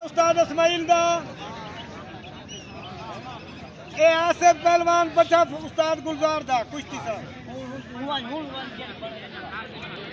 उस्ताद इस्माइल दा ए आसिफ पहलवान बचा उस्ताद गुलजार दा कुश्ती सा